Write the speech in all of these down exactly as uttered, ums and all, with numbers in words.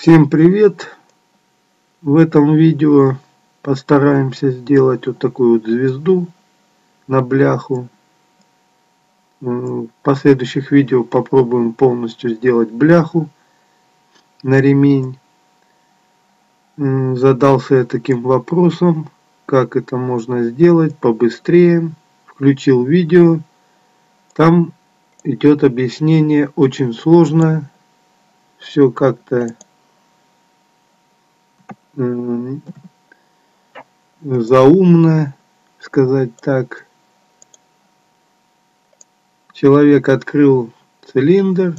Всем привет! В этом видео постараемся сделать вот такую вот звезду на бляху. В последующих видео попробуем полностью сделать бляху на ремень. Задался я таким вопросом, как это можно сделать побыстрее. Включил видео, там идет объяснение, очень сложно, все как-то заумно, сказать так. Человек открыл цилиндр,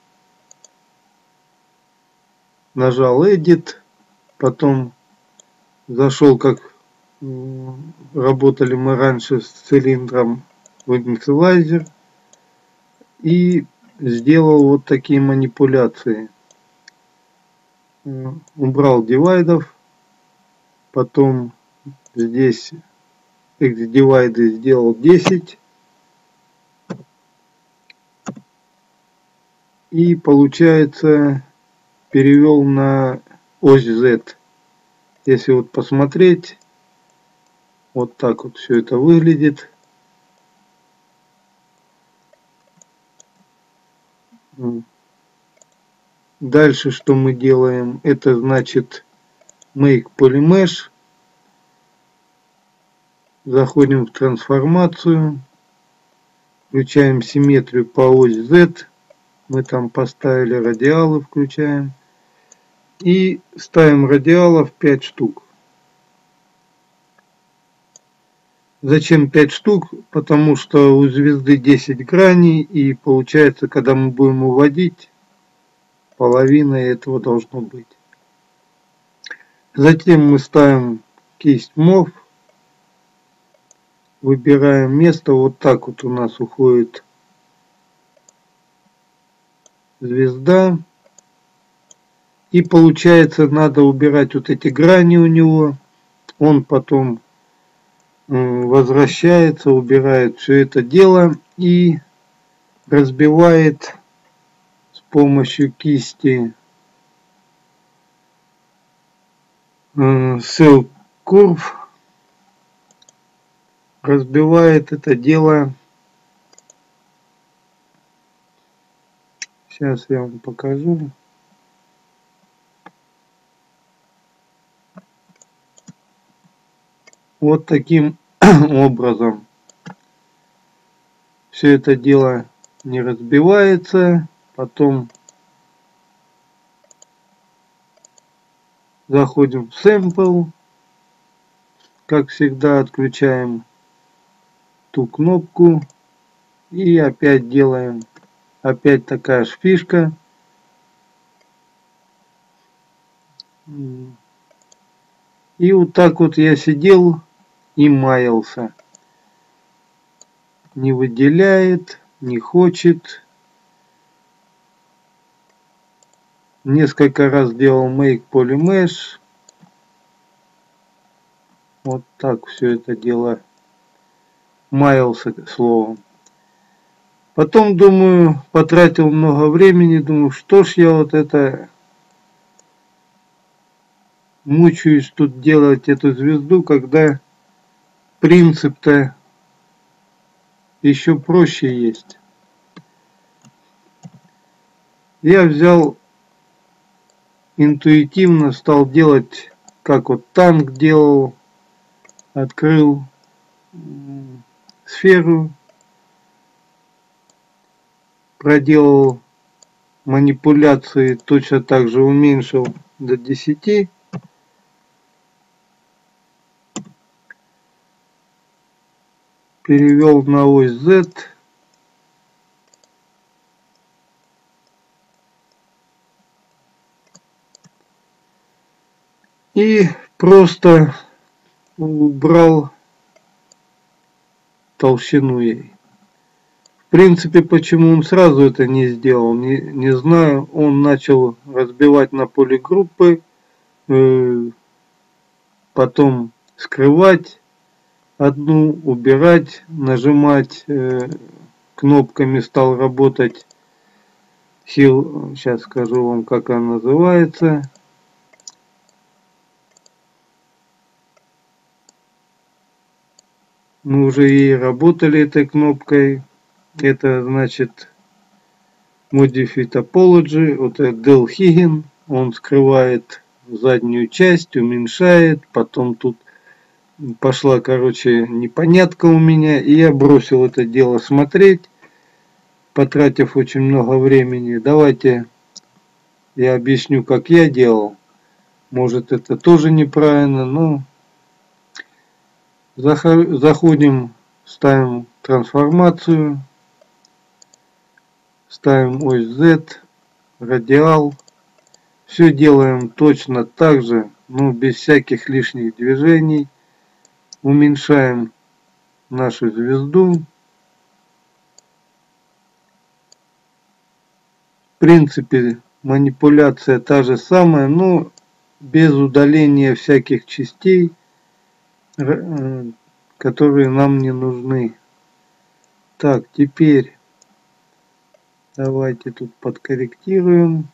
нажал Edit, потом зашел, как работали мы раньше с цилиндром, в Initializer и сделал вот такие манипуляции. Убрал дивайдов, потом здесь X-дивайды сделал десять. И получается перевел на ось Z. Если вот посмотреть, вот так вот все это выглядит. Дальше что мы делаем? Это значит Make Polymesh. Заходим в трансформацию. Включаем симметрию по ось Z. Мы там поставили радиалы, включаем. И ставим радиалов пять штук. Зачем пять штук? Потому что у звезды десять граней. И получается, когда мы будем уводить, половина этого должно быть. Затем мы ставим кисть мов. Выбираем место. Вот так вот у нас уходит звезда. И получается, надо убирать вот эти грани у него. Он потом возвращается, убирает все это дело и разбивает с помощью кисти Cell Curve. Разбивает это дело. Сейчас я вам покажу. Вот таким образом все это дело не разбивается. Потом заходим в Sample. Как всегда, отключаем ту кнопку. И опять делаем. Опять такая же фишка. И вот так вот я сидел и маялся. Не выделяет, не хочет. Несколько раз делал Make Polymesh. Вот так все это дело. Маялся, словом. Потом, думаю, потратил много времени. Думаю, что ж я вот это мучаюсь тут делать эту звезду, когда принцип-то еще проще есть. Я взял интуитивно, стал делать, как вот танк делал. Открыл сферу, проделал манипуляции, точно так же уменьшил до десяти. Перевел на ось Z. И просто убрал толщину ей. В принципе, почему он сразу это не сделал, не, не знаю. Он начал разбивать на полигруппы, э, потом скрывать одну, убирать, нажимать э, кнопками, стал работать Хил, сейчас скажу вам, как она называется. Мы уже и работали этой кнопкой. Это значит Modify Topology. Вот это Delhigen. Он скрывает заднюю часть, уменьшает. Потом тут пошла, короче, непонятка у меня. И я бросил это дело смотреть, потратив очень много времени. Давайте я объясню, как я делал. Может, это тоже неправильно, но заходим, ставим трансформацию, ставим ось Z, радиал. Все делаем точно так же, но без всяких лишних движений. Уменьшаем нашу звезду. В принципе, манипуляция та же самая, но без удаления всяких частей, которые нам не нужны. Так, теперь давайте тут подкорректируем.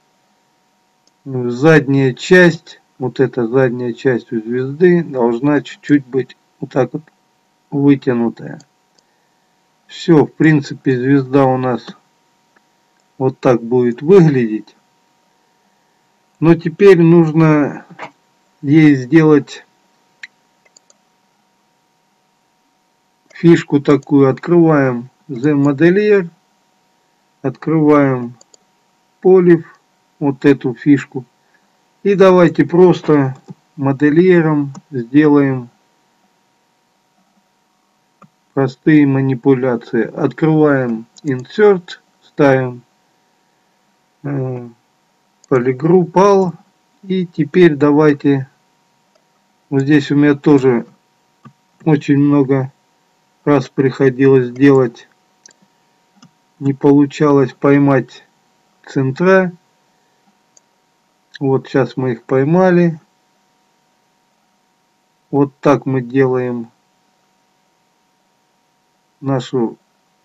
Задняя часть, вот эта задняя часть у звезды должна чуть-чуть быть вот так вот вытянутая. Все, в принципе, звезда у нас вот так будет выглядеть. Но теперь нужно ей сделать фишку такую. Открываем The Modeler, открываем Polyv, вот эту фишку. И давайте просто моделиром сделаем простые манипуляции. Открываем Insert, ставим э, Polygroup All. И теперь давайте, вот здесь у меня тоже очень много раз приходилось делать, не получалось поймать центра. Вот сейчас мы их поймали. Вот так мы делаем нашу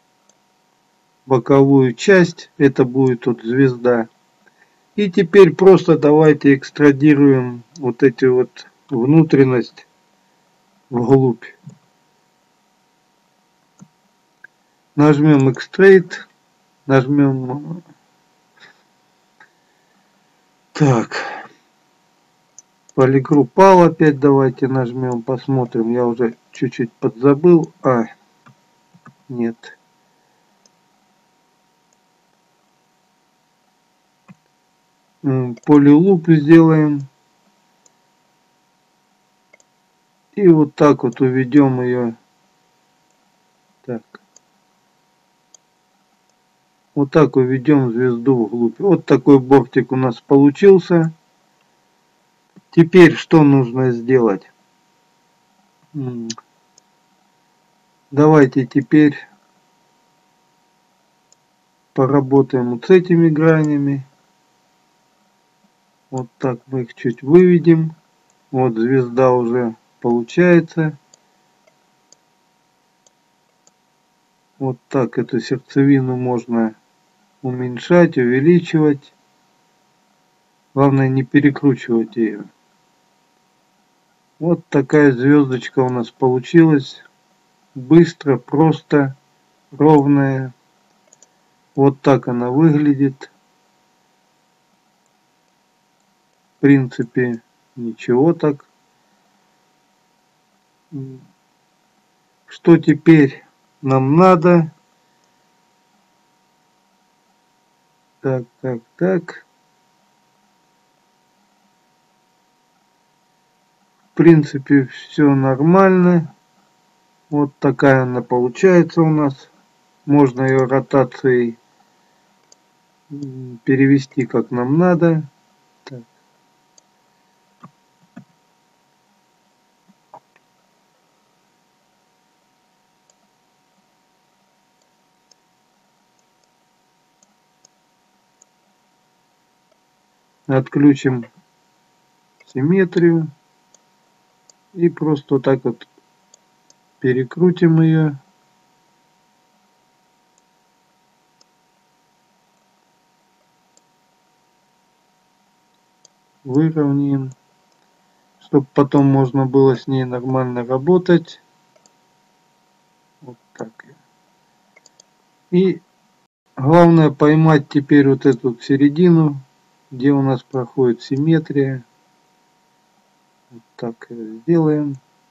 боковую часть. Это будет вот звезда. И теперь просто давайте экстрадируем вот эти вот внутренность вглубь. Нажмем Extrude, нажмем так, Polygroup All опять давайте нажмем, посмотрим. Я уже чуть-чуть подзабыл. А, нет. Polyloop сделаем. И вот так вот уведем ее. Так. Вот так уведем звезду вглубь. Вот такой бортик у нас получился. Теперь что нужно сделать? Давайте теперь поработаем вот с этими гранями. Вот так мы их чуть выведем. Вот звезда уже получается. Вот так эту сердцевину можно уменьшать, увеличивать. Главное не перекручивать ее. Вот такая звездочка у нас получилась. Быстро, просто, ровная. Вот так она выглядит. В принципе, ничего так. Что теперь нам надо? Так, так, так. В принципе, все нормально. Вот такая она получается у нас. Можно ее ротацией перевести как нам надо. Так. Отключим симметрию и просто вот так вот перекрутим ее. выровняем, чтобы потом можно было с ней нормально работать. Вот так. И главное поймать теперь вот эту середину, где у нас проходит симметрия. Вот так сделаем.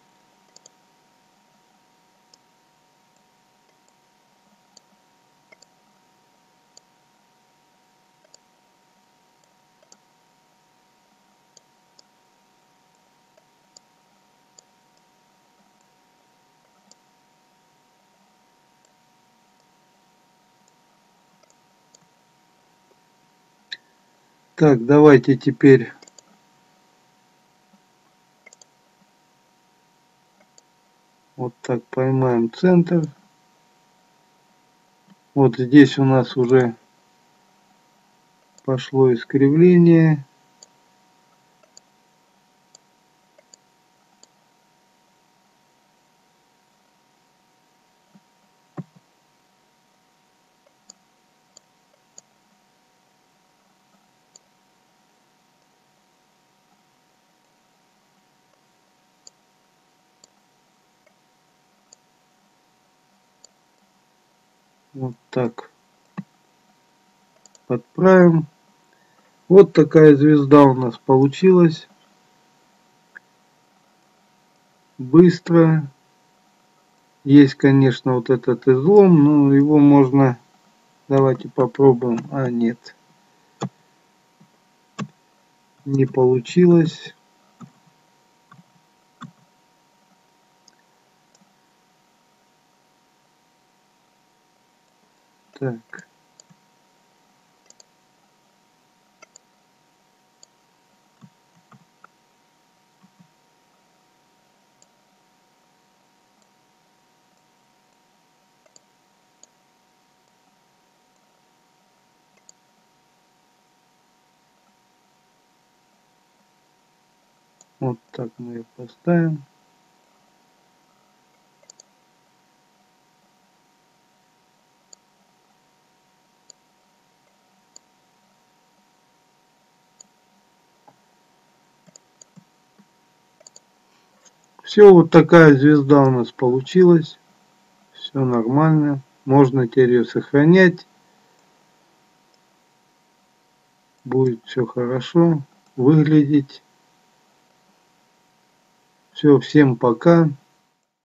Так, давайте теперь вот так поймаем центр. Вот здесь у нас уже пошло искривление. Вот так подправим. Вот такая звезда у нас получилась. Быстро. Есть, конечно, вот этот излом, но его можно... Давайте попробуем. А, нет. Не получилось. Так. Вот так мы ее поставим. Все, вот такая звезда у нас получилась. Все нормально. Можно теперь ее сохранять. Будет все хорошо выглядеть. Все, всем пока.